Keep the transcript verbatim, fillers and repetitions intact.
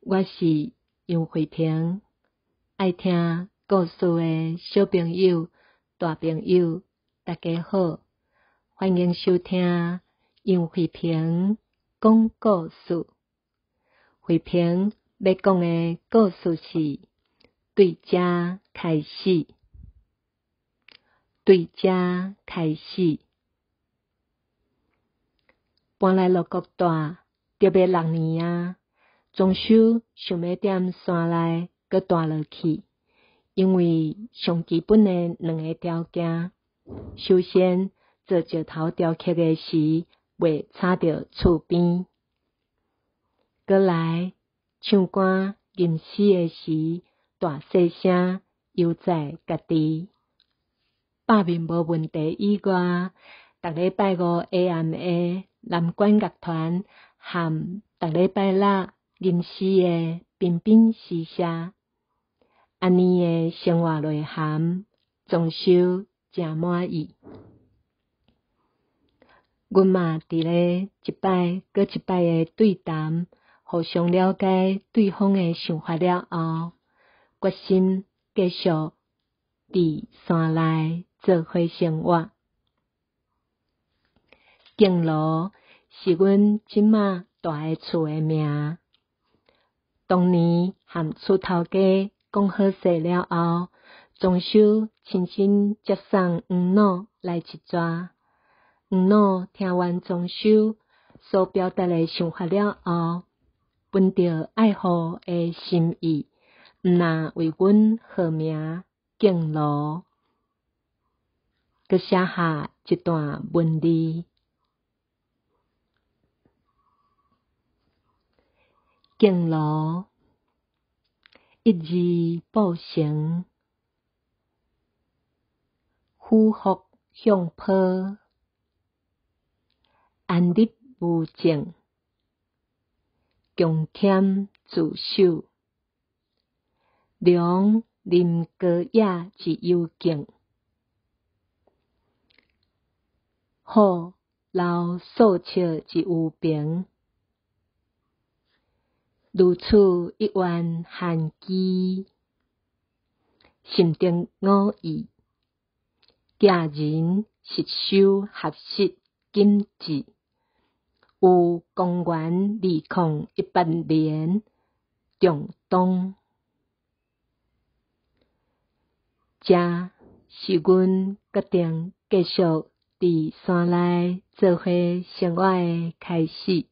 我是杨慧萍，爱听故事的小朋友、大朋友，大家好，欢迎收听杨慧萍讲故事。慧萍要讲的故事是对这开始，对这开始。搬来鹿国大，得要六年啊。装修想要踮山内搁大落去，因为上基本的两个条件。首先，做石头雕刻的时袂吵到厝边；搁来，唱歌吟诗的时大细声，悠哉家己。百面无问题以外，逐礼拜五 A M 的南管乐团和逐礼拜六吟诗的彬彬诗社，安尼的生活内涵，装修真满意。阮嘛伫咧一摆搁一摆的对谈，互相了解对方的想法了后，决心继续伫山内做伙生活。敬罗是阮即马住的厝的名。当年和厝头家讲好势了后，装修亲身接送黄老来一逝。黄老听完装修所表达的想法了后，本着爱护的心意，毋但为阮号名敬罗，佮写下一段文字。敬罗，一字不成，虎伏向坡，安立无正，强添自守，良临高野之幽静，好留素笑之有平。如此一愿罕期，心中我意，佳人实修合适今志，有公元二零一八年中冬。这是阮决定继续伫山内做伙生活的开始。